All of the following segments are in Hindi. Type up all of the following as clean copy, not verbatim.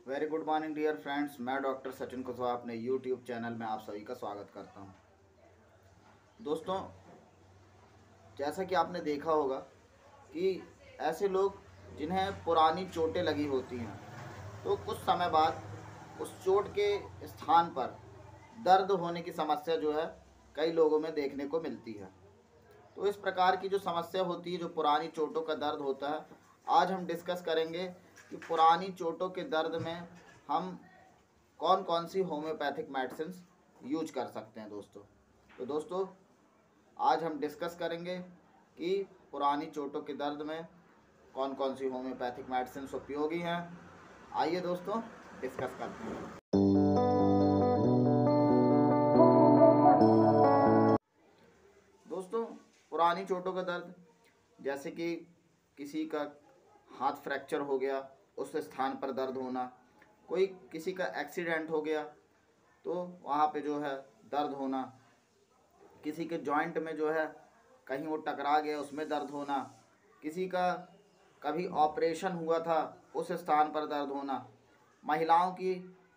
Very good morning dear friends. मैं डॉक्टर सचिन कुशवाहा अपने यूट्यूब चैनल में आप सभी का स्वागत करता हूं। दोस्तों, जैसा कि आपने देखा होगा कि ऐसे लोग जिन्हें पुरानी चोटें लगी होती हैं तो कुछ समय बाद उस चोट के स्थान पर दर्द होने की समस्या जो है कई लोगों में देखने को मिलती है। तो इस प्रकार की जो समस्या होती है, जो पुरानी चोटों का दर्द होता है, आज हम डिस्कस करेंगे कि पुरानी चोटों के दर्द में हम कौन कौन सी होम्योपैथिक मेडिसिन्स यूज कर सकते हैं। दोस्तों आज हम डिस्कस करेंगे कि पुरानी चोटों के दर्द में कौन कौन सी होम्योपैथिक मेडिसिन्स उपयोगी हैं। आइए दोस्तों डिस्कस करते हैं। दोस्तों, पुरानी चोटों का दर्द जैसे कि किसी का हाथ फ्रैक्चर हो गया, उस स्थान पर दर्द होना, कोई किसी का एक्सीडेंट हो गया तो वहाँ पे जो है दर्द होना, किसी के जॉइंट में जो है कहीं वो टकरा गया उसमें दर्द होना, किसी का कभी ऑपरेशन हुआ था उस स्थान पर दर्द होना, महिलाओं की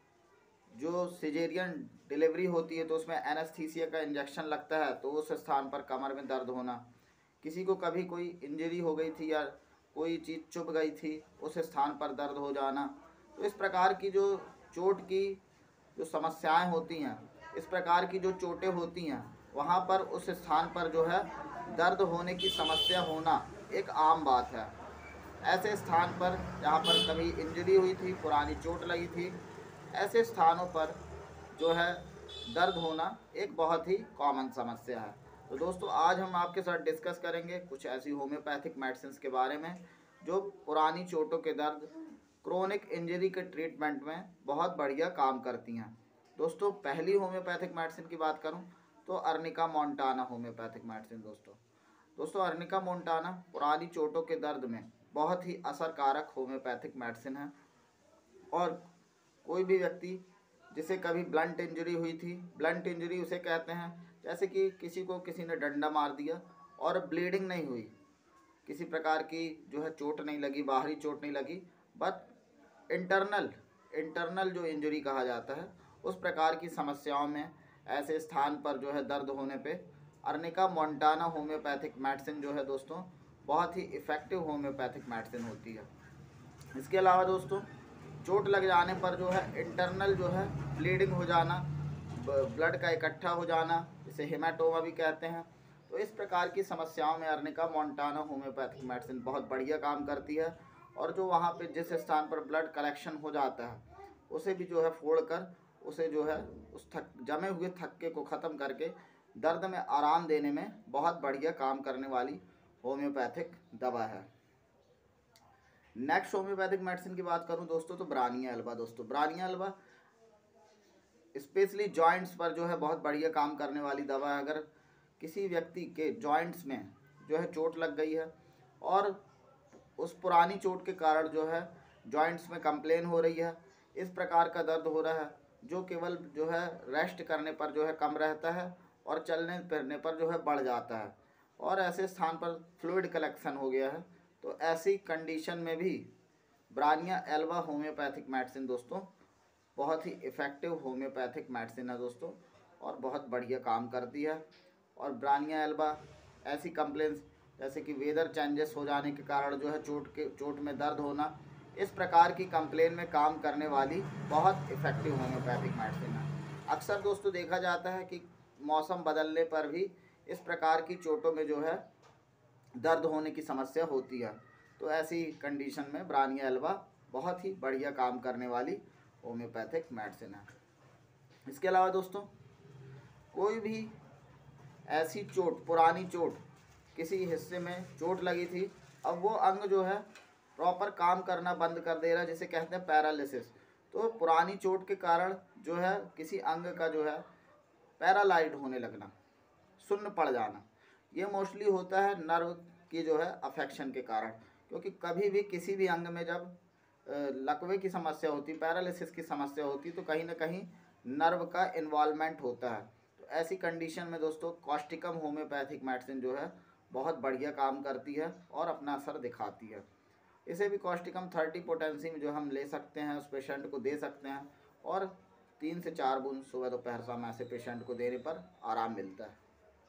जो सिजेरियन डिलीवरी होती है तो उसमें एनेस्थीसिया का इंजेक्शन लगता है तो उस स्थान पर कमर में दर्द होना, किसी को कभी कोई इंजरी हो गई थी या कोई चीज़ चुभ गई थी उस स्थान पर दर्द हो जाना। तो इस प्रकार की जो चोट की जो समस्याएं होती हैं, इस प्रकार की जो चोटें होती हैं, वहाँ पर उस स्थान पर जो है दर्द होने की समस्या होना एक आम बात है। ऐसे स्थान पर जहाँ पर कभी इंजरी हुई थी, पुरानी चोट लगी थी, ऐसे स्थानों पर जो है दर्द होना एक बहुत ही कॉमन समस्या है। तो दोस्तों आज हम आपके साथ डिस्कस करेंगे कुछ ऐसी होम्योपैथिक मेडिसिन्स के बारे में जो पुरानी चोटों के दर्द, क्रोनिक इंजरी के ट्रीटमेंट में बहुत बढ़िया काम करती हैं। दोस्तों, पहली होम्योपैथिक मेडिसिन की बात करूं तो अर्निका मोंटाना होम्योपैथिक मेडिसिन। दोस्तों अर्निका मोंटाना पुरानी चोटों के दर्द में बहुत ही असरकारक होम्योपैथिक मेडिसिन है। और कोई भी व्यक्ति जिसे कभी ब्लंट इंजरी हुई थी, ब्लंट इंजरी उसे कहते हैं जैसे कि किसी को किसी ने डंडा मार दिया और ब्लीडिंग नहीं हुई, किसी प्रकार की जो है चोट नहीं लगी, बाहरी चोट नहीं लगी, बट इंटरनल जो इंजरी कहा जाता है, उस प्रकार की समस्याओं में ऐसे स्थान पर जो है दर्द होने पे अर्निका मोंटाना होम्योपैथिक मेडिसिन जो है दोस्तों बहुत ही इफ़ेक्टिव होम्योपैथिक मेडिसिन होती है। इसके अलावा दोस्तों चोट लग जाने पर जो है इंटरनल जो है ब्लीडिंग हो जाना, ब्लड का इकट्ठा हो जाना, इसे हेमाटोमा भी कहते हैं, तो इस प्रकार की समस्याओं में अर्निका मोंटाना होम्योपैथिक मेडिसिन बहुत बढ़िया काम करती है। और जो वहाँ पे जिस स्थान पर ब्लड कलेक्शन हो जाता है उसे भी जो है फोड़ कर उसे जो है उस जमे हुए थक्के को ख़त्म करके दर्द में आराम देने में बहुत बढ़िया काम करने वाली होम्योपैथिक दवा है। नेक्स्ट होम्योपैथिक मेडिसिन की बात करूं दोस्तों तो ब्रानिया एल्बा। दोस्तों ब्रानिया एल्बा स्पेशली जॉइंट्स पर जो है बहुत बढ़िया काम करने वाली दवा है। अगर किसी व्यक्ति के जॉइंट्स में जो है चोट लग गई है और उस पुरानी चोट के कारण जो है जॉइंट्स में कंप्लेन हो रही है, इस प्रकार का दर्द हो रहा है जो केवल जो है रेस्ट करने पर जो है कम रहता है और चलने फिरने पर जो है बढ़ जाता है, और ऐसे स्थान पर फ्लूइड कलेक्शन हो गया है, तो ऐसी कंडीशन में भी ब्रानिया एल्बा होम्योपैथिक मेडिसिन दोस्तों बहुत ही इफ़ेक्टिव होम्योपैथिक मेडिसिन है दोस्तों, और बहुत बढ़िया काम करती है। और ब्रानिया एल्बा ऐसी कंप्लेंट्स जैसे कि वेदर चेंजेस हो जाने के कारण जो है चोट में दर्द होना, इस प्रकार की कंप्लेन में काम करने वाली बहुत इफ़ेक्टिव होम्योपैथिक मेडिसिन है। अक्सर दोस्तों देखा जाता है कि मौसम बदलने पर भी इस प्रकार की चोटों में जो है दर्द होने की समस्या होती है, तो ऐसी कंडीशन में ब्रानिया एल्बा बहुत ही बढ़िया काम करने वाली होम्योपैथिक मेडिसिन है। इसके अलावा दोस्तों कोई भी ऐसी चोट, पुरानी चोट, किसी हिस्से में चोट लगी थी, अब वो अंग जो है प्रॉपर काम करना बंद कर दे रहा है, जिसे कहते हैं पैरालिसिस। तो पुरानी चोट के कारण जो है किसी अंग का जो है पैरालाइज होने लगना, सुन्न पड़ जाना, ये मोस्टली होता है नर्व की जो है अफेक्शन के कारण। क्योंकि कभी भी किसी भी अंग में जब लकवे की समस्या होती, पैरालिसिस की समस्या होती, तो कहीं ना कहीं नर्व का इन्वॉल्वमेंट होता है। तो ऐसी कंडीशन में दोस्तों कॉस्टिकम होम्योपैथिक मेडिसिन जो है बहुत बढ़िया काम करती है और अपना असर दिखाती है। इसे भी कॉस्टिकम 30 पोटेंसी में जो हम ले सकते हैं, उस पेशेंट को दे सकते हैं और 3 से 4 बूंद सुबह दोपहर शाम ऐसे पेशेंट को देने पर आराम मिलता है।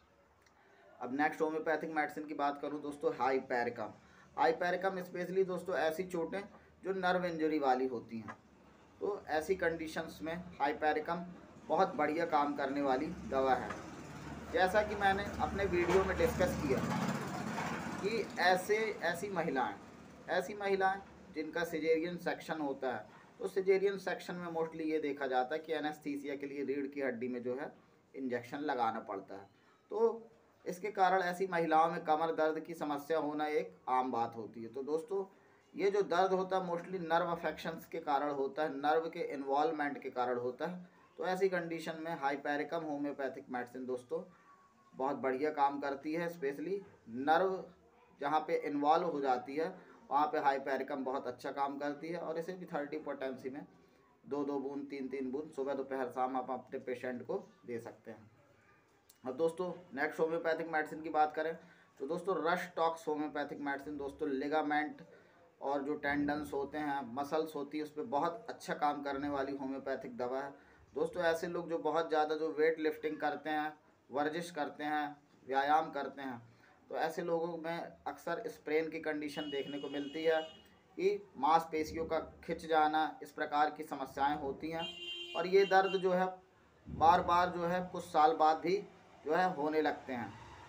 अब नेक्स्ट होम्योपैथिक मेडिसिन की बात करूं दोस्तों, हाइपेरिकम। हाइपेरिकम स्पेशली दोस्तों ऐसी चोटें जो नर्व इंजरी वाली होती हैं, तो ऐसी कंडीशंस में हाइपेरिकम बहुत बढ़िया काम करने वाली दवा है। जैसा कि मैंने अपने वीडियो में डिस्कस किया कि ऐसी महिलाएं जिनका सिजेरियन सेक्शन होता है, तो सिजेरियन सेक्शन में मोस्टली ये देखा जाता है कि एनेस्थीसिया के लिए रीढ़ की हड्डी में जो है इंजेक्शन लगाना पड़ता है। तो इसके कारण ऐसी महिलाओं में कमर दर्द की समस्या होना एक आम बात होती है। तो दोस्तों ये जो दर्द होता है मोस्टली नर्व अफेक्शंस के कारण होता है, नर्व के इन्वॉल्वमेंट के कारण होता है। तो ऐसी कंडीशन में हाइपेरिकम होम्योपैथिक मेडिसिन दोस्तों बहुत बढ़िया काम करती है। स्पेशली नर्व जहाँ पे इन्वॉल्व हो जाती है वहाँ पे हाइपेरिकम बहुत अच्छा काम करती है। और इसे भी 30 पोटेंसी में 2-2 बूंद 3-3 बूंद सुबह दोपहर शाम आप अपने पेशेंट को दे सकते हैं। अब दोस्तों नेक्स्ट होम्योपैथिक मेडिसिन की बात करें तो दोस्तों रश टॉक्स होम्योपैथिक मेडिसिन दोस्तों लिगामेंट और जो टेंडन्स होते हैं, मसल्स होती है, उस पर बहुत अच्छा काम करने वाली होम्योपैथिक दवा है। दोस्तों ऐसे लोग जो बहुत ज़्यादा जो वेट लिफ्टिंग करते हैं, वर्जिश करते हैं, व्यायाम करते हैं, तो ऐसे लोगों में अक्सर स्प्रेन की कंडीशन देखने को मिलती है कि मांसपेशियों का खिंच जाना, इस प्रकार की समस्याएं होती हैं। और ये दर्द जो है बार बार जो है कुछ साल बाद भी जो है होने लगते हैं।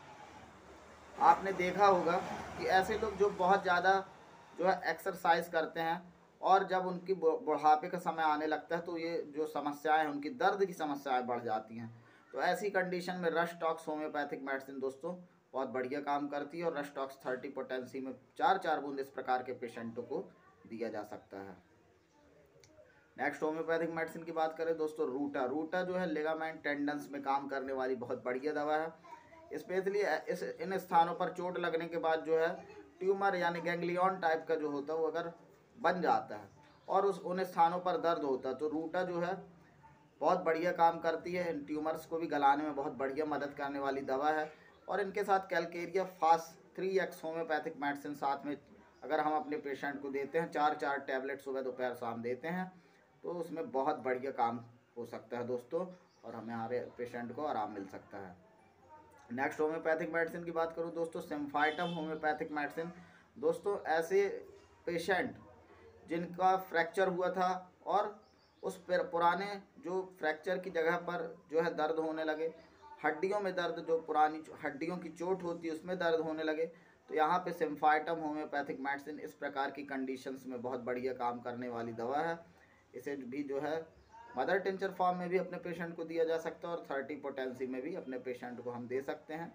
आपने देखा होगा कि ऐसे लोग जो बहुत ज़्यादा जो है एक्सरसाइज करते हैं और जब उनकी बुढ़ापे का समय आने लगता है तो ये जो समस्याएं हैं, उनकी दर्द की समस्याएं बढ़ जाती हैं। तो ऐसी कंडीशन में रश टॉक्स होम्योपैथिक मेडिसिन दोस्तों बहुत बढ़िया काम करती है। और रश टॉक्स 30 पोटेंसी में 4-4 बूंद इस प्रकार के पेशेंटों को दिया जा सकता है। नेक्स्ट होम्योपैथिक मेडिसिन की बात करें दोस्तों, रूटा जो है लिगामेंट टेंडन्स में काम करने वाली बहुत बढ़िया दवा है। स्पेशली इन स्थानों पर चोट लगने के बाद जो है ट्यूमर यानी गैंग्लियन टाइप का जो होता है वो अगर बन जाता है और उन स्थानों पर दर्द होता है, तो रूटा जो है बहुत बढ़िया काम करती है। इन ट्यूमर्स को भी गलाने में बहुत बढ़िया मदद करने वाली दवा है। और इनके साथ Calcarea fast 3x homeopathic medicine साथ में अगर हम अपने पेशेंट को देते हैं, 4-4 टैबलेट सुबह दोपहर शाम देते हैं, तो उसमें बहुत बढ़िया काम हो सकता है दोस्तों और हमारे पेशेंट को आराम मिल सकता है। नेक्स्ट होम्योपैथिक मेडिसिन की बात करूं दोस्तों, सिम्फाइटम होम्योपैथिक मेडिसिन। दोस्तों ऐसे पेशेंट जिनका फ्रैक्चर हुआ था और उस पुराने जो फ्रैक्चर की जगह पर जो है दर्द होने लगे, हड्डियों में दर्द, जो पुरानी हड्डियों की चोट होती है उसमें दर्द होने लगे, तो यहाँ पे सिम्फाइटम होम्योपैथिक मेडिसिन इस प्रकार की कंडीशंस में बहुत बढ़िया काम करने वाली दवा है। इसे भी जो है मदर टिंचर फॉर्म में भी अपने पेशेंट को दिया जा सकता है और 30 पोटेंसी में भी अपने पेशेंट को हम दे सकते हैं।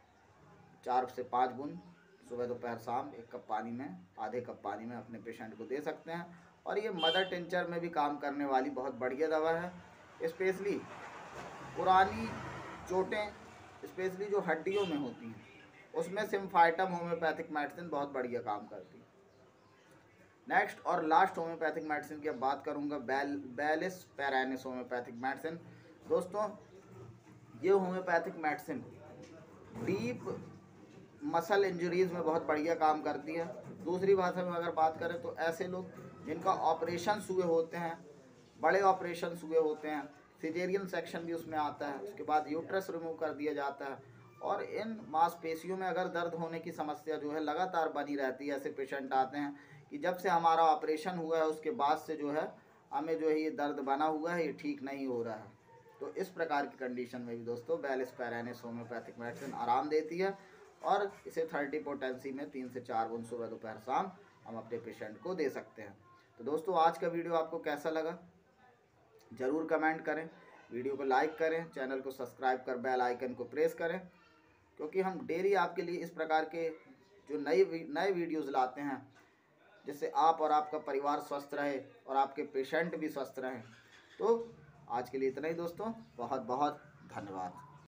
4 से 5 बूंद सुबह दोपहर शाम 1 कप पानी में, आधे कप पानी में अपने पेशेंट को दे सकते हैं। और ये मदर टिंचर में भी काम करने वाली बहुत बढ़िया दवा है। स्पेशली पुरानी चोटें, स्पेशली जो हड्डियों में होती हैं, उसमें सिम्फाइटम होम्योपैथिक मेडिसिन बहुत बढ़िया काम करती है। नेक्स्ट और लास्ट होम्योपैथिक मेडिसिन की अब बात करूंगा, बैलिस पैरानिस होम्योपैथिक मेडिसिन। दोस्तों ये homeopathic medicine deep muscle injuries में बहुत बढ़िया काम करती है। दूसरी भाषा में अगर बात करें तो ऐसे लोग जिनका ऑपरेशन हुए होते हैं, बड़े ऑपरेशन हुए होते हैं, सिजेरियन सेक्शन भी उसमें आता है, उसके बाद यूट्रस रिमूव कर दिया जाता है, और इन मांसपेशियों में अगर दर्द होने की समस्या जो है लगातार बनी रहती है। ऐसे पेशेंट आते हैं कि जब से हमारा ऑपरेशन हुआ है उसके बाद से जो है हमें जो है ये दर्द बना हुआ है, ये ठीक नहीं हो रहा है। तो इस प्रकार की कंडीशन में भी दोस्तों बैलिस पैरानिस होम्योपैथिक मेडिसिन आराम देती है और इसे 30 पोटेंसी में 3 से 4 बूंद सुबह दोपहर शाम हम अपने पेशेंट को दे सकते हैं। तो दोस्तों आज का वीडियो आपको कैसा लगा ज़रूर कमेंट करें, वीडियो को लाइक करें, चैनल को सब्सक्राइब कर बेल आइकन को प्रेस करें, क्योंकि हम डेली आपके लिए इस प्रकार के जो नए वीडियोस लाते हैं जिससे आप और आपका परिवार स्वस्थ रहे और आपके पेशेंट भी स्वस्थ रहें। तो आज के लिए इतना ही दोस्तों, बहुत बहुत धन्यवाद।